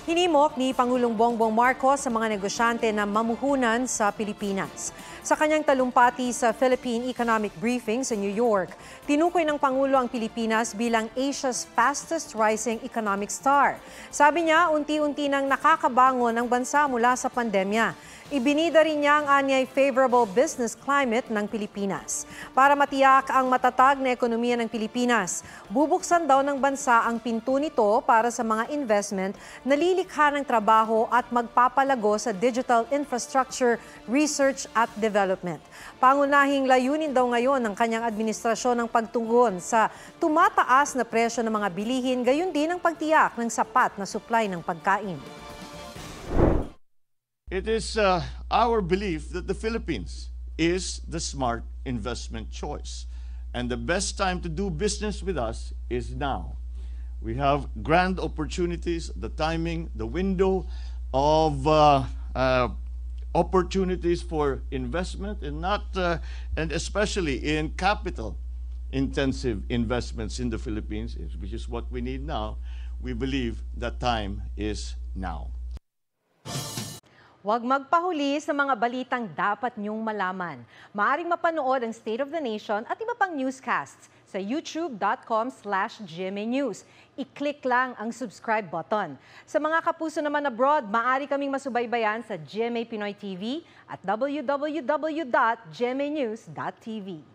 Hinimok ni Pangulong Bongbong Marcos sa mga negosyante na mamuhunan sa Pilipinas. Sa kanyang talumpati sa Philippine Economic Briefing sa New York, tinukoy ng Pangulo ang Pilipinas bilang Asia's fastest rising economic star. Sabi niya, unti-unti nang nakakabangon ang bansa mula sa pandemya. Ibinida rin niya ang anyay favorable business climate ng Pilipinas. Para matiyak ang matatag na ekonomiya ng Pilipinas, bubuksan daw ng bansa ang pinto nito para sa mga investment na lilikha ng trabaho at magpapalago sa digital infrastructure, research at development. Pangunahing layunin daw ngayon ng kanyang administrasyon ang pagtugon sa tumataas na presyo ng mga bilihin, gayon din ang pagtiyak ng sapat na supply ng pagkain. It is our belief that the Philippines is the smart investment choice. And the best time to do business with us is now. We have grand opportunities, the timing, the window of opportunities for investment and especially in capital-intensive investments in the Philippines, which is what we need now. We believe that time is now. Huwag magpahuli sa mga balitang dapat niyong malaman. Maaaring mapanood ang State of the Nation at iba pang newscasts sa youtube.com/GMAnews. I-click lang ang subscribe button. Sa mga kapuso naman abroad, maaari kaming masubaybayan sa GMA Pinoy TV at www.gmanews.tv.